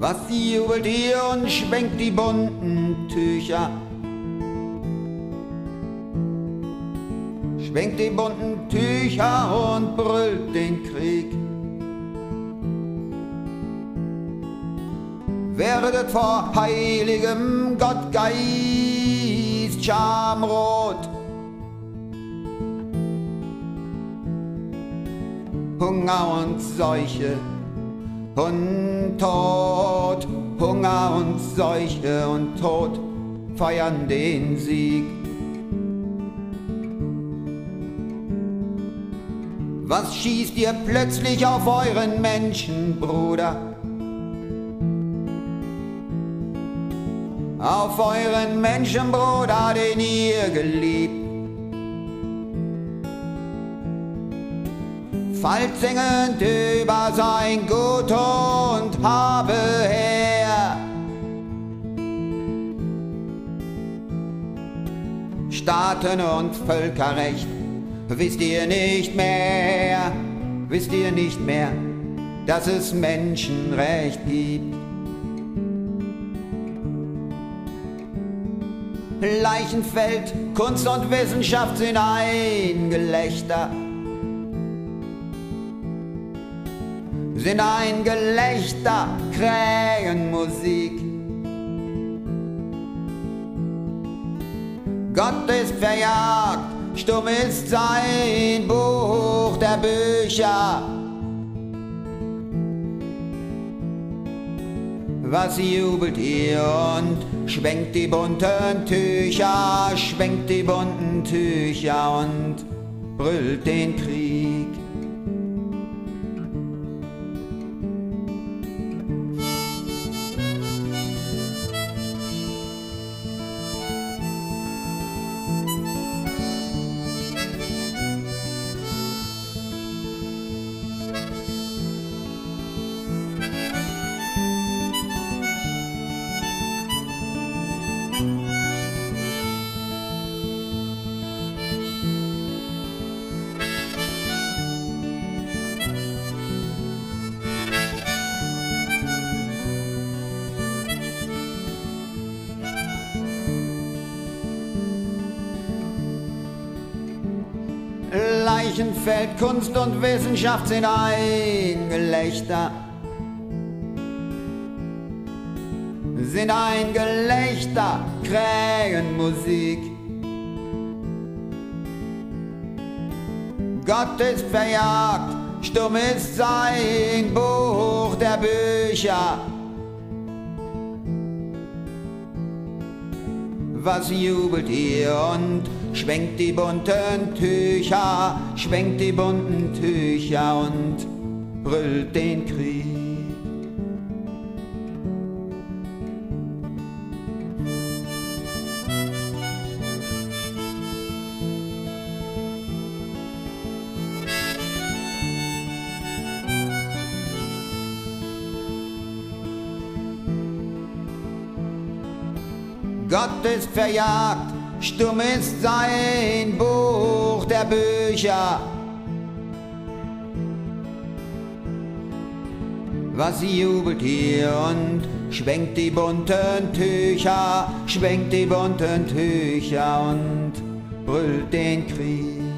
Was jubelt hier und schwenkt die bunten Tücher? Schwenkt die bunten Tücher und brüllt den Krieg. Werdet vor heiligem Gottgeist schamrot. Hunger und Seuche und Tod, Hunger und Seuche und Tod feiern den Sieg. Was schießt ihr plötzlich auf euren Menschenbruder? Auf euren Menschenbruder, den ihr geliebt. Fallt singend über sein Gut und habe her. Staaten und Völkerrecht, wisst ihr nicht mehr, dass es Menschenrecht gibt. Leichenfeld, Kunst und Wissenschaft sind ein Gelächter. Sind ein Gelächter, Krähenmusik. Gott ist verjagt, stumm ist sein Buch der Bücher. Was jubelt ihr und schwenkt die bunten Tücher, schwenkt die bunten Tücher und brüllt den Krieg. Leichenfeld, Kunst und Wissenschaft sind ein Gelächter. Sind ein Gelächter, Krähenmusik. Gott ist verjagt, stumm ist sein Buch der Bücher. Was jubelt ihr und schwenkt die bunten Tücher, schwenkt die bunten Tücher und brüllt den Krieg. Gott ist verjagt, stumm ist sein Buch der Bücher. Was jubelt ihr und schwenkt die bunten Tücher, schwenkt die bunten Tücher und brüllt den Krieg.